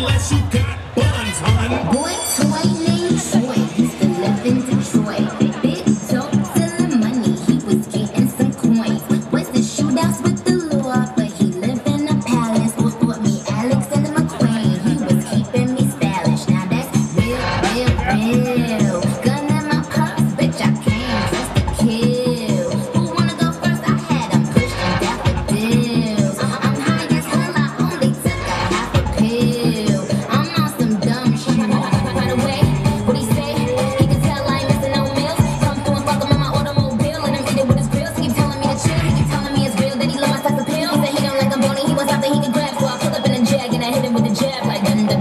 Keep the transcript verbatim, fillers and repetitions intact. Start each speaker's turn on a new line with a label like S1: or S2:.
S1: unless you got buns, hun.
S2: Boy, toy named Troy, used to live in Detroit. Big dope, selling money, he was getting some coins. Was the shootouts with the law, but he lived in a palace. Bought me Alexander McQueen, he was keeping me stylish. Now that's real, real, real. Gun in my purse, bitch, I came just to kill. Who wanna go first? I had him pushing daffodils. I'm high as hell, I only took a half a pill. I'm on some dumb shit. By the way, what he say? He can tell I ain't missing no meals. Come through and fuck him on my automobile, and I'm eating with his grills. He keep telling me to chill, he keep telling me it's real that he love my type of pills. That he don't like I'm bony, he wants something he can grab. So I pull up in a jag and I hit him with a jab like dun dun